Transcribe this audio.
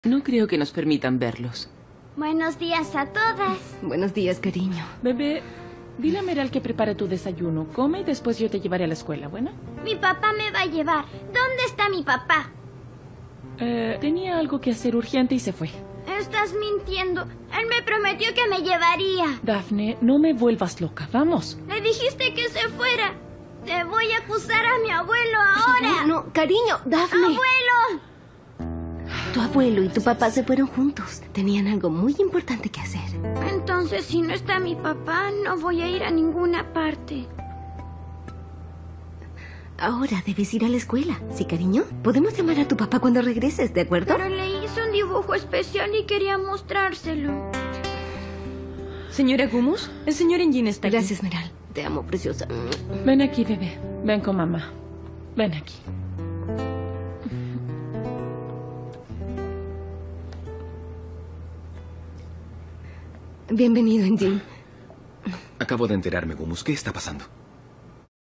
No creo que nos permitan verlos. Buenos días a todas. Buenos días, cariño. Bebé, dile a Meral que prepare tu desayuno. Come y después yo te llevaré a la escuela, ¿bueno? Mi papá me va a llevar. ¿Dónde está mi papá? Tenía algo que hacer urgente y se fue. Estás mintiendo. Él me prometió que me llevaría. Dafne, no me vuelvas loca. Vamos. Le dijiste que se fuera. Te voy a acusar a mi abuelo ahora. No, cariño, Dafne. ¡Abuelo! Tu abuelo y tu papá se fueron juntos. Tenían algo muy importante que hacer. Entonces, si no está mi papá, no voy a ir a ninguna parte. Ahora debes ir a la escuela. ¿Sí, cariño? Podemos llamar a tu papá cuando regreses, ¿de acuerdo? Pero le hice un dibujo especial y quería mostrárselo. Señora Gumus, el señor Engine está aquí. Gracias, Meral. Te amo, preciosa. Ven aquí, bebé. Ven con mamá. Ven aquí. Bienvenido, Engine. Acabo de enterarme, Gumus. ¿Qué está pasando?